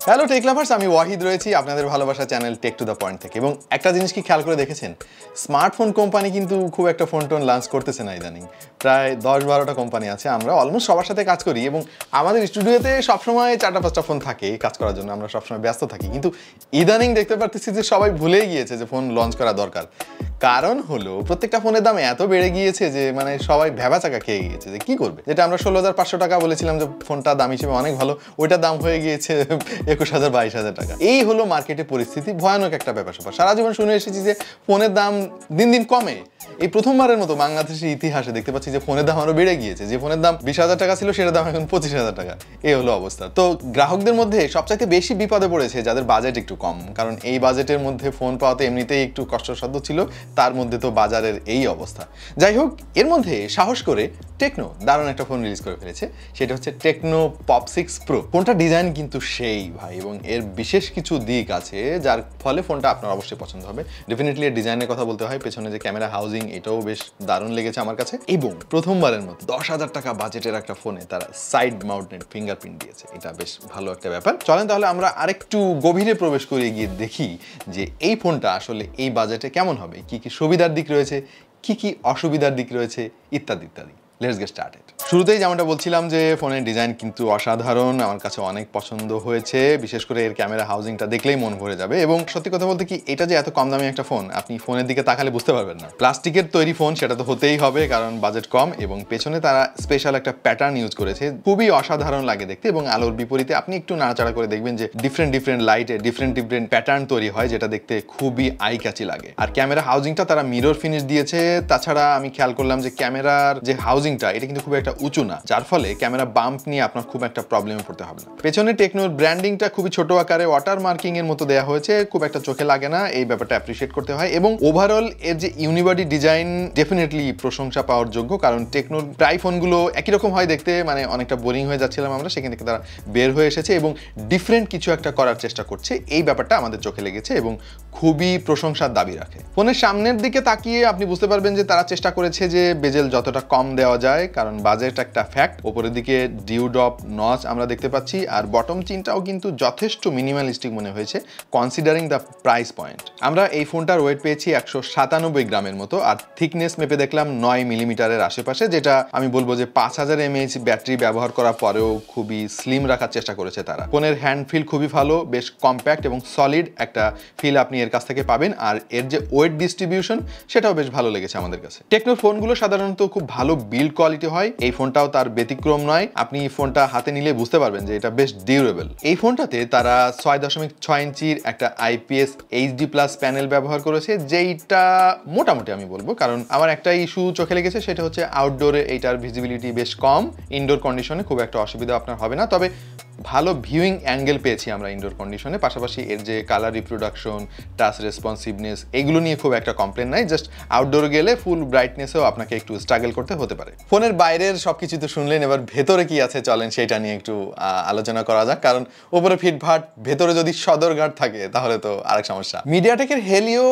Hello take lovers, আমি ওয়াহিদ রয়েছি আপনাদের ভালোবাসা channel tech to the point থেকে। এবং একটা জিনিস কি খেয়াল করে দেখেছেন, স্মার্টফোন কোম্পানি কিন্তু খুব একটা ফোন টোন লঞ্চ করতেছে না ইদানিং। প্রায় 10-12টা কোম্পানি আছে, আমরা অলমোস্ট সবার সাথে কাজ করি এবং আমাদের স্টুডিওতে সবসময় 4টা-5টা ফোন থাকে কাজ করার জন্য, আমরা সবসময় ব্যস্ত থাকি। কিন্তু ইদানিং দেখতে পারতেছি যে সবাই ভুলেই গিয়েছে যে ফোন লঞ্চ করা দরকার। কারণ হলো প্রত্যেকটা ফোনের দাম এত বেড়ে গিয়েছে যে মানে সবাই ভ্যাবাচাকা খেয়ে গিয়েছে যে কি করবে। যেটা আমরা 16,500 টাকা বলেছিলাম যে ফোনটা দাম হিসেবে অনেক ভালো, ওইটার দাম হয়ে গিয়েছে 21,000-22,000 টাকা। এই হলো মার্কেটে পরিস্থিতি, ভয়ানক একটা ব্যাপার স্যাপার। সারা জীবন শুনে এসেছি যে ফোনের দাম দিন দিন কমে। এই প্রথমবারের মতো বাংলাদেশের ইতিহাসে দেখতে পাচ্ছি যে ফোনের দাম আরো বেড়ে গিয়েছে। যে ফোনের দাম 20,000 টাকা ছিল সেটার দাম এখন 25,000 টাকা। এই হলো অবস্থা। তো গ্রাহকদের মধ্যে সবচাইতে বেশি বিপদে পড়েছে যাদের বাজেট একটু কম, কারণ এই বাজেটের মধ্যে ফোন পাওয়াতে এমনিতেই একটু কষ্টসাধ্য ছিল, তার মধ্যে তো বাজারের এই অবস্থা। যাই হোক, এর মধ্যে সাহস করে টেকনো দারুণ একটা ফোন রিলিজ করে ফেলেছে, সেটা হচ্ছে টেকনো পপ 6 প্রো। ফোনটা ডিজাইন কিন্তু সেই ভাই, এবং এর বিশেষ কিছু দিক আছে যার ফলে ফোনটা আপনার অবশ্যই পছন্দ হবে। ডেফিনেটলি এর ডিজাইনের কথা বলতে হয়, পেছনে যে ক্যামেরা হাউজিং এটাও বেশ দারুণ লেগেছে আমার কাছে। এবং প্রথমবারের মতো 10,000 টাকা বাজেটের একটা ফোনে তারা সাইড মাউন্টেড ফিঙ্গারপ্রিন্ট দিয়েছে, এটা বেশ ভালো একটা ব্যাপার। চলেন তাহলে আমরা আরেকটু গভীরে প্রবেশ করে গিয়ে দেখি যে এই ফোনটা আসলে এই বাজেটে কেমন হবে, কি কি সুবিধার দিক রয়েছে, কি কি অসুবিধার দিক রয়েছে, ইত্যাদি ইত্যাদি। Let's get started. শুরুতেই যেমনটা বলছিলাম যে ফোনের ডিজাইন কিন্তু অসাধারণ, আমার কাছে অনেক পছন্দ হয়েছে। বিশেষ করে এর ক্যামেরা হাউজিংটা দেখলেই মন ভরে যাবে। এবং সত্যি কথা বলতে কি, এটা যে এত কম দামি একটা ফোন, আপনি ফোনের দিকে তাকালে বুঝতে পারবেন না। প্লাস্টিকের তৈরি ফোন, সেটা তো হতেই হবে কারণ বাজেট কম। এবং পেছনে তারা স্পেশাল একটা প্যাটার্ন ইউজ করেছে, খুবই অসাধারণ লাগে দেখতে। এবং আলোর বিপরীতে আপনি একটু নাড়াচাড়া করে দেখবেন যে ডিফারেন্ট লাইটে ডিফারেন্ট প্যাটার্ন তৈরি হয়, যেটা দেখতে খুবই আই ক্যাচি লাগে। আর ক্যামেরা হাউজিংটা তারা মিরর ফিনিশ দিয়েছে। তাছাড়া আমি খেয়াল করলাম যে ক্যামেরার যে হাউজিংটা এটা কিন্তু খুব একটা উঁচু না, যার ফলে ক্যামেরা বাম্প নিয়ে আপনার খুব একটা প্রবলেমে পড়তে হবে না। পেছনে টেকনোর ব্র্যান্ডিংটা খুবই ছোট আকারে ওয়াটার মার্কিং এর মতো দেওয়া হয়েছে, খুব একটা চোখে লাগে না, এই ব্যাপারটা অ্যাপ্রিশিয়েট করতে হয়। এবং ওভারঅল এর যে ইউনিবডি ডিজাইন ডেফিনেটলি প্রশংসা পাওয়ার যোগ্য, কারণ টেকনোর প্রায় ফোনগুলো একই রকম হয় দেখতে, মানে অনেকটা বোরিং হয়ে যাচ্ছিলাম আমরা, সেখান থেকে তারা বের হয়ে এসেছে এবং ডিফারেন্ট কিছু একটা করার চেষ্টা করছে, এই ব্যাপারটা আমাদের চোখে লেগেছে এবং খুবই প্রশংসার দাবি রাখে। ফোনের সামনের দিকে তাকিয়ে আপনি বুঝতে পারবেন যে তারা চেষ্টা করেছে যে বেজেল যতটা কম দেওয়া যায়, কারণ বাজেট একটা ফ্যাক্ট। ওপরের দিকে ডিউডপ নচ আমরা দেখতে পাচ্ছি, আর বটম চিনটাও কিন্তু যথেষ্ট মিনিমালিস্টিক মনে হয়েছে কনসিডারিং দ্য প্রাইস পয়েন্ট। আমরা এই ফোনটার ওয়েট পেয়েছি 197 গ্রামের মতো, আর থিকনেস মেপে দেখলাম 9 মিলিমিটারের আশেপাশে, যেটা আমি বলবো যে 5000 mAh ব্যাটারি ব্যবহার করার পরেও খুবই স্লিম রাখার চেষ্টা করেছে তারা। ফোনের হ্যান্ড ফিল খুবই ভালো, বেশ কম্প্যাক্ট এবং সলিড একটা ফিল আপনি এর কাছ থেকে পাবেন। আর এর যে ওয়েট ডিস্ট্রিবিউশন সেটাও বেশ ভালো লেগেছে আমাদের কাছে। টেকনোর ফোনগুলো সাধারণত খুব ভালো বিল্ড কোয়ালিটি হয়, এই ফোনটাও তার ব্যতিক্রম নয়। আপনি ফোনটা হাতে নিলে বুঝতে পারবেন যে এটা বেশ ডিউরেবল। এই ফোনটাতে তারা 6.6 ইঞ্চির একটা IPS HD+ প্যানেল ব্যবহার করেছে, যেইটা মোটামুটি আমি বলবো, কারণ আমার একটা ইস্যু চোখে লেগেছে, সেটা হচ্ছে আউটডোরে এইটার ভিজিবিলিটি বেশ কম। ইনডোর কন্ডিশনে খুব একটা অসুবিধা আপনার হবে না, তবে ভালো ভিউইং অ্যাঙ্গেল পেয়েছি আমরা ইনডোর কন্ডিশনে। পাশাপাশি এর যে কালার রিপ্রোডাকশন, টাচ রেসপন্সিভনেস, এগুলো নিয়ে খুব একটা কমপ্লেন নাই। জাস্ট আউটডোর গেলে ফুল ব্রাইটনেসেও আপনাকে একটু স্ট্রাগল করতে হতে পারে। ফোনের বাইরের সবকিছু তো শুনলেন, এবার ভেতরে কি আছে চলেন সেটা নিয়ে একটু আলোচনা করা যাক। কারণ উপরে ফিটফাট, ভেতরে যদি সদরঘাট থাকে তাহলে তো আরেক সমস্যা। মিডিয়াটেকের হেলিও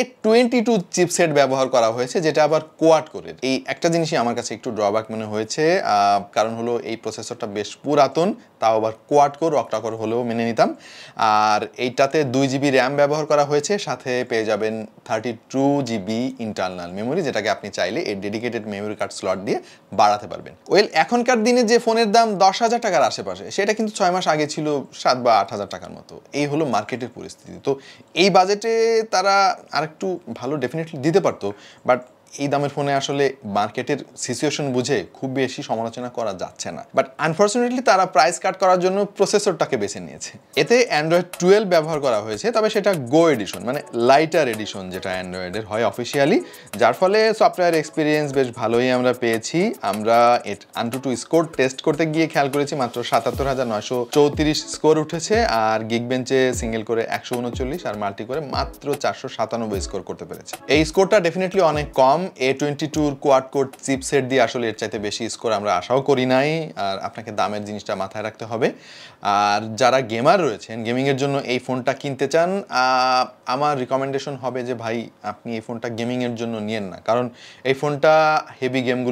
A22 চিপসেট ব্যবহার করা হয়েছে, যেটা আবার কোয়াড করে। এই একটা জিনিসই আমার কাছে একটু ড্রব্যাক মনে হয়েছে, কারণ হলো এই প্রসেসরটা বেশ পুরাতন, তাও আবার কোয়াড কোর, অক্টা কোর হলেও মেনে নিতাম। আর এইটাতে 2 GB র্যাম ব্যবহার করা হয়েছে, সাথে পেয়ে যাবেন 32 GB ইন্টারনাল মেমোরি, যেটাকে আপনি চাইলে এই ডেডিকেটেড মেমোরি কার্ড স্লট দিয়ে বাড়াতে পারবেন। ওয়েল, এখনকার দিনে যে ফোনের দাম 10,000 টাকার আশেপাশে, সেটা কিন্তু 6 মাস আগে ছিল 7 বা 8,000 টাকার মতো। এই হলো মার্কেটের পরিস্থিতি। তো এই বাজেটে তারা আরেকটু ভালো ডেফিনেটলি দিতে পারতো, বাট এই দামের ফোনে আসলে মার্কেটের সিচুয়েশন বুঝে খুব বেশি সমালোচনা করা যাচ্ছে না। বাট আনফর্চুনেটলি তারা প্রাইস কাট করার জন্য প্রসেসরটাকে বেছে নিয়েছে। এতে অ্যান্ড্রয়েড 12 ব্যবহার করা হয়েছে, তবে সেটা গো এডিশন, মানে লাইটার এডিশন যেটা অ্যান্ড্রয়েডের হয় অফিসিয়ালি, যার ফলে সফটওয়্যার এক্সপিরিয়েন্স বেশ ভালোই আমরা পেয়েছি। আমরা AnTuTu স্কোর টেস্ট করতে গিয়ে খেয়াল করেছি মাত্র 77,934 স্কোর উঠেছে, আর গিগবেঞ্চে সিঙ্গেল করে 139 আর মাল্টি করে মাত্র 497 স্কোর করতে পেরেছে। এই স্কোরটা ডেফিনেটলি অনেক কম। A22 কোয়াড কোর চিপসেট দিয়ে আসলে এর চাইতে বেশি স্কোর আমরা আশাও করি নাই, আর আপনাকে দামের জিনিসটা মাথায় রাখতে হবে। আর যারা গেমার রয়েছেন, গেমিংয়ের জন্য এই ফোনটা কিনতে চান, আমার রিকমেন্ডেশন হবে যে ভাই আপনি এই ফোনটা গেমিংয়ের জন্য নিয়েন না, কারণ এই ফোনটা হেভি গেমগুলো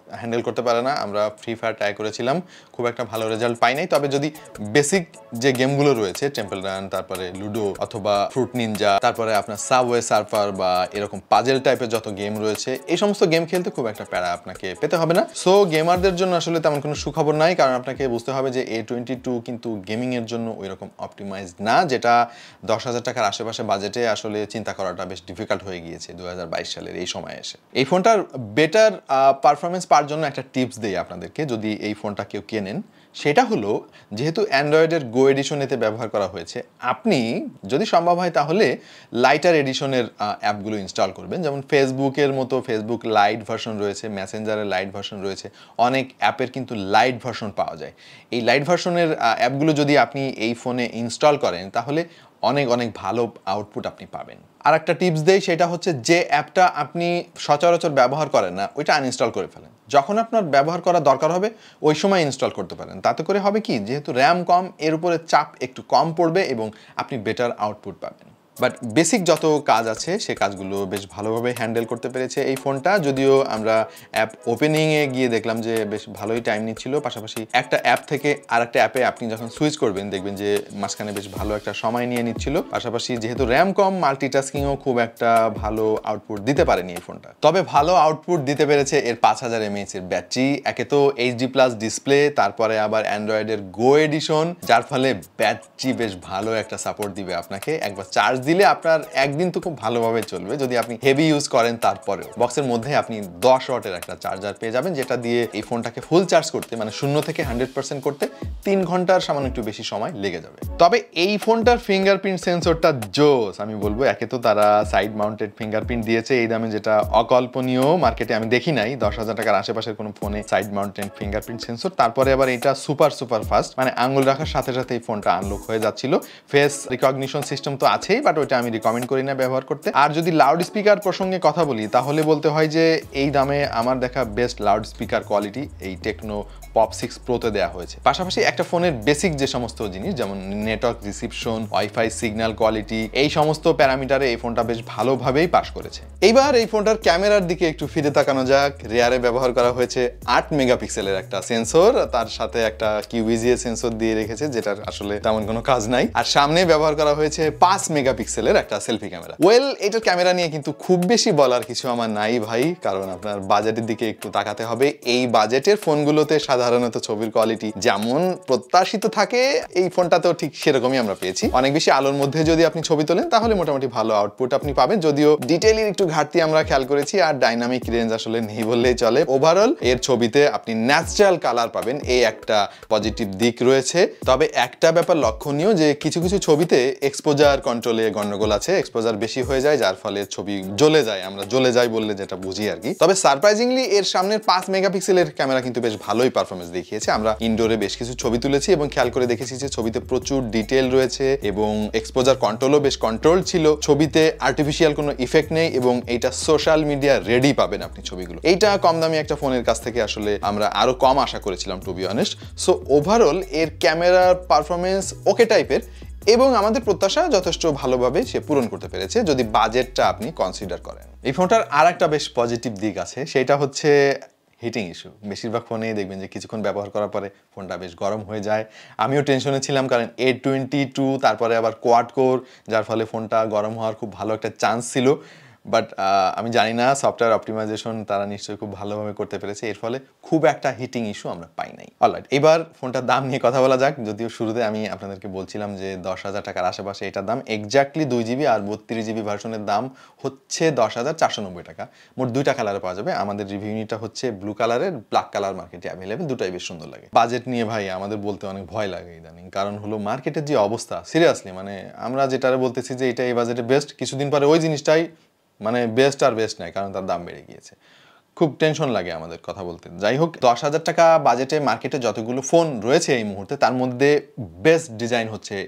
হ্যান্ডেল করতে পারে না। আমরা ফ্রি ফায়ার ট্রাই করেছিলাম, খুব একটা ভালো রেজাল্ট পাই নাই। তবে যদি বেসিক যে গেমগুলো রয়েছে টেম্পল রান, তারপরে লুডো অথবা ফ্রুট নিনজা, তারপরে আপনার সাবওয়ে সার্ফার বা এরকম পাজেল টাইপের যত গেম রয়েছে, এই সমস্ত গেম খেলতে খুব একটা প্যারা আপনাকে পেতে হবে না। সো গেমারদের জন্য আসলে তেমন কোনো সুখবর নাই, কারণ আপনাকে বুঝতে হবে যে A22 কিন্তু গেমিং এর জন্য ওই রকম অপটিমাইজড না, যেটা 10,000 টাকার আশেপাশে বাজেটে আসলে চিন্তা করাটা বেশ ডিফিকাল্ট হয়ে গিয়েছে 2022 সালের এই সময়ে এসে। এই ফোনটার বেটার পারফরমেন্স পাওয়ার জন্য একটা টিপস দেই আপনাদেরকে, যদি এই ফোনটা কেউ কেনেন। সেটা হলো, যেহেতু অ্যান্ড্রয়েডের গো এডিশন এতে ব্যবহার করা হয়েছে, আপনি যদি সম্ভব হয় তাহলে লাইটার এডিশনের অ্যাপগুলো ইনস্টল করবেন। যেমন ফেসবুকের মতো ফেসবুক লাইট ভার্সন রয়েছে, মেসেঞ্জারের লাইট ভার্সন রয়েছে, অনেক অ্যাপের কিন্তু লাইট ভার্সন পাওয়া যায়। এই লাইট ভার্সনের অ্যাপগুলো যদি আপনি এই ফোনে ইনস্টল করেন তাহলে অনেক অনেক ভালো আউটপুট আপনি পাবেন। আর একটা টিপস দেই, সেটা হচ্ছে যে অ্যাপটা আপনি সচরাচর ব্যবহার করেন না ওইটা আনইনস্টল করে ফেলেন। যখন আপনার ব্যবহার করা দরকার হবে ওই সময় ইনস্টল করতে পারেন। তাতে করে হবে কি, যেহেতু র্যাম কম, এর উপরে চাপ একটু কম পড়বে এবং আপনি বেটার আউটপুট পাবেন। বাট বেসিক যত কাজ আছে সে কাজগুলো বেশ ভালোভাবে হ্যান্ডেল করতে পেরেছে এই ফোনটা। যদিও আমরা অ্যাপ ওপেনিংয়ে গিয়ে দেখলাম যে বেশ ভালোই টাইম নিচ্ছিল, পাশাপাশি একটা অ্যাপ থেকে আর একটা অ্যাপে আপনি যখন সুইচ করবেন দেখবেন যে মাঝখানে বেশ ভালো একটা সময় নিয়ে নিচ্ছিল। পাশাপাশি যেহেতু র্যাম কম, মাল্টিটাস্কিংও খুব একটা ভালো আউটপুট দিতে পারেনি এই ফোনটা। তবে ভালো আউটপুট দিতে পেরেছে এর 5000 mAh এর ব্যাটারি। একে তো HD+ ডিসপ্লে, তারপরে আবার অ্যান্ড্রয়েডের গো এডিশন, যার ফলে ব্যাটারি বেশ ভালো একটা সাপোর্ট দিবে আপনাকে। একবার চার্জ দিলে আপনার একদিন তো খুব ভালোভাবে চলবে, যদি আপনি হেভি ইউজ করেন। তারপরেও বক্সের মধ্যে আপনি 10 ওয়াটের একটা চার্জার পেয়ে যাবেন, যেটা দিয়ে এই ফোনটাকে ফুল চার্জ করতে, মানে 0 থেকে 100% করতে 3 ঘন্টার সামান্য একটু বেশি সময় লেগে যাবে। তবে এই ফোনটার ফিঙ্গারপ্রিন্ট সেন্সরটা জোস, আমি বলবো। একে তো তারা সাইড মাউন্টেড ফিঙ্গারপ্রিন্ট দিয়েছে এই দামে, যেটা অকল্পনীয়, মার্কেটে আমি দেখি নাই 10,000 টাকার আশেপাশের কোনো ফোনে সাইড মাউন্টেড ফিঙ্গারপ্রিন্ট সেন্সর। তারপরে আবার এটা সুপার ফাস্ট, মানে আঙুল রাখার সাথে সাথে এই ফোনটা আনলক হয়ে যাচ্ছিল। ফেস রিকগনিশন সিস্টেম তো আছেই, বাট ওইটা আমি রিকমেন্ড করি না ব্যবহার করতে। আর যদি লাউড স্পিকার প্রসঙ্গে কথা বলি তাহলে বলতে হয় যে এই দামে আমার দেখা বেস্ট লাউড স্পিকার কোয়ালিটি এই টেকনো পপ 6 প্রোতে দেওয়া হয়েছে। পাশাপাশি একটা ফোনের বেসিক যে সমস্ত জিনিস, যেমন network reception, wifi signal quality, এই সমস্ত প্যারামিটারে এই ফোনটা বেশ ভালোভাবেই পাস করেছে। এইবার এই ফোনটার ক্যামেরার দিকে একটু ফিরে তাকানো যাক। রেয়ারে ব্যবহার করা হয়েছে 8 মেগাপিক্সেলের একটা সেন্সর, তার সাথে একটা QVGA সেন্সর দিয়ে রেখেছে, যেটার আসলে তেমন কোনো কাজ নাই। আর সামনে ব্যবহার করা হয়েছে 5 মেগাপিক্সেলের একটা সেলফি ক্যামেরা। এটার ক্যামেরা নিয়ে কিন্তু খুব বেশি বলার কিছু আমার নাই ভাই, কারণ আপনার বাজেটের দিকে একটু তাকাতে হবে। এই বাজেটের ফোনগুলোতে সাধারণত ছবির কোয়ালিটি যেমন প্রত্যাশিত থাকে, এই ফোনটাতেও ঠিক সেরকমই আমরা পেয়েছি। অনেক বেশি আলোর মধ্যে যদি আপনি ছবি তোলেন তাহলে মোটামুটি ভালো আউটপুট আপনি পাবেন, যদিও ডিটেইলের একটু ঘাটতি আমরা খেয়াল করেছি, আর ডাইনামিক রেঞ্জ আসলে নেই বললেই চলে। ওভারঅল এর ছবিতে আপনি ন্যাচারাল কালার পাবেন, এই একটা পজিটিভ দিক রয়েছে। তবে একটা ব্যাপার লক্ষণীয়, যে কিছু কিছু ছবিতে এক্সপোজার কন্ট্রোলে গন্ডগোল আছে, এক্সপোজার বেশি হয়ে যায়, যার ফলে ছবি জ্বলে যায়। আমরা জ্বলে যায় বললে যেটা বুঝি আর কি। তবে সারপ্রাইজিংলি এর সামনের 5 মেগাপিক্সেলের ক্যামেরা কিন্তু বেশ ভালোই পারফরমেন্স দেখিয়েছে। আমরা ইনডোরে বেশ কিছু ছবি তুলেছি এবং খেয়াল করে দেখেছি যে ছবিতে প্রচুর ডিটেল রয়েছে এবং এক্সপোজার কন্ট্রোলও বেশ কন্ট্রোল ছিল। ছবিতে আর্টিফিশিয়াল কোনো ইফেক্ট নেই এবং এইটা সোশ্যাল মিডিয়া রেডি পাবেন আপনি ছবিগুলো। এইটা কম দামি একটা ফোনের কাছ থেকে আসলে আমরা আরো কম আশা করেছিলাম, to be honest. So overall এর ক্যামেরার পারফরমেন্স ওকে টাইপের এবং আমাদের প্রত্যাশা যথেষ্ট ভালোভাবে সে পূরণ করতে পেরেছে, যদি বাজেটটা আপনি কনসিডার করেন। এই ফোনটার আর একটা বেশ পজিটিভ দিক আছে, সেটা হচ্ছে হিটিং ইস্যু। বেশিরভাগ ফোনেই দেখবেন যে কিছুক্ষণ ব্যবহার করার পরে ফোনটা বেশ গরম হয়ে যায়। আমিও টেনশনে ছিলাম, কারণ A22 তারপরে আবার কোয়াড কোর, যার ফলে ফোনটা গরম হওয়ার খুব ভালো একটা চান্স ছিল। বাট আমি জানি না, সফটওয়্যার অপটিমাইজেশন তারা নিশ্চয়ই খুব ভালোভাবে করতে পেরেছে, এর ফলে খুব একটা হিটিং ইস্যু আমরা পাই নাই। অলরাইট, এবার ফোনটার দাম নিয়ে কথা বলা যাক। যদিও শুরুতে আমি আপনাদেরকে বলছিলাম যে 10,000 টাকার আশেপাশে এটার দাম। এক্স্যাক্টলি 2GB আর 32GB ভার্সনের দাম হচ্ছে 10,490 টাকা। মোট 2টা কালারে পাওয়া যাবে। আমাদের রিভিউ ইউনিটটা হচ্ছে ব্লু কালারের, ব্ল্যাক কালার মার্কেটে অ্যাভেলেবেল, দুটাই বেশ সুন্দর লাগে। বাজেট নিয়ে ভাই আমাদের বলতে অনেক ভয় লাগে ইদানিং, কারণ হলো মার্কেটের যে অবস্থা, সিরিয়াসলি মানে আমরা যেটারে বলতেছি যে এটা এই বাজেটে বেস্ট, কিছুদিন পরে ওই জিনিসটাই মানে বেস্ট আর বেস্ট নাই, কারণ তার দাম বেড়ে গিয়েছে। খুব টেনশন লাগে আমাদের কথা বলতে। যাই হোক, 10,000 টাকা বাজেটে মার্কেটে যতগুলো ফোন রয়েছে এই মুহূর্তে, তার মধ্যে বেস্ট ডিজাইন হচ্ছে এই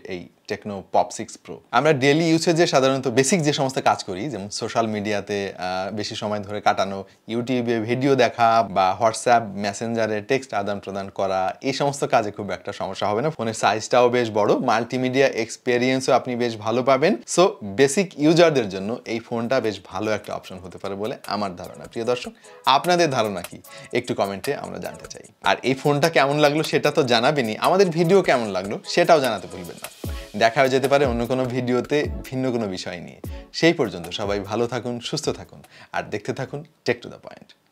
টেকনো পপ 6 প্রো। আমরা ডেইলি ইউসেজে সাধারণত বেসিক যে সমস্ত কাজ করি, যেমন সোশ্যাল মিডিয়াতে বেশি সময় ধরে কাটানো, ইউটিউবে ভিডিও দেখা বা হোয়াটসঅ্যাপ মেসেঞ্জারে টেক্সট আদান প্রদান করা, এই সমস্ত কাজে খুব একটা সমস্যা হবে না। ফোনের সাইজটাও বেশ বড়, মাল্টিমিডিয়া এক্সপেরিয়েন্সও আপনি বেশ ভালো পাবেন। সো বেসিক ইউজারদের জন্য এই ফোনটা বেশ ভালো একটা অপশন হতে পারে বলে আমার ধারণা। প্রিয় দর্শক, আপনাদের ধারণা কি একটু কমেন্টে আমরা জানতে চাই। আর এই ফোনটা কেমন লাগলো সেটা তো জানাবেনই, আমাদের ভিডিও কেমন লাগলো সেটাও জানাতে ভুলবেন না। দেখা হয়ে যেতে পারে অন্য কোনো ভিডিওতে ভিন্ন কোনো বিষয় নিয়ে। সেই পর্যন্ত সবাই ভালো থাকুন, সুস্থ থাকুন আর দেখতে থাকুন টেক টু দ্য পয়েন্ট।